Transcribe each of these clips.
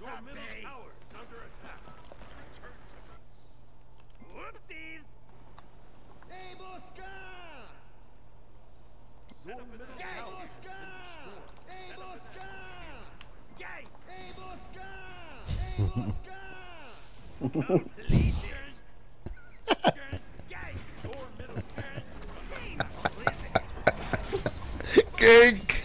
Your middle tower is under attack. Return to base. Whoopsies! Emboscar! Your middle tower has been destroyed. Emboscar! Gay! Emboscar! Emboscar! Please! Gay! Your middle Gank!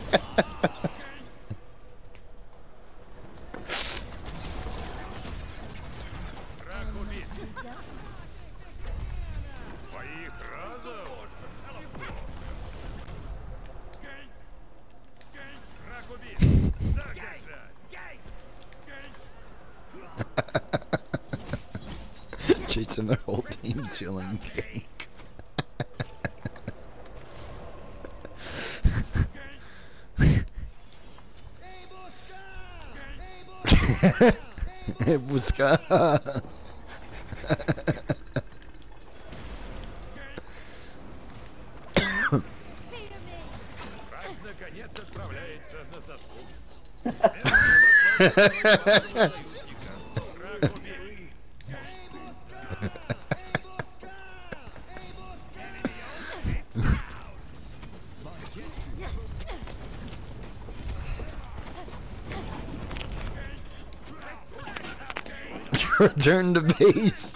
враг убит. Твоих разом. Враг убит. Так держать. Gay! Chasing their whole team's healing gank. Busca. Враг наконец отправляется на заслугу. Враг убит. Return to base.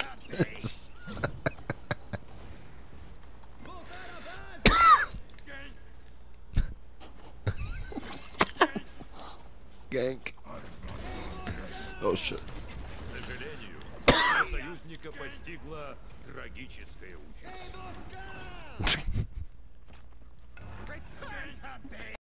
Gank. Oh shit. К сожалению, союзника постигла трагическая участь.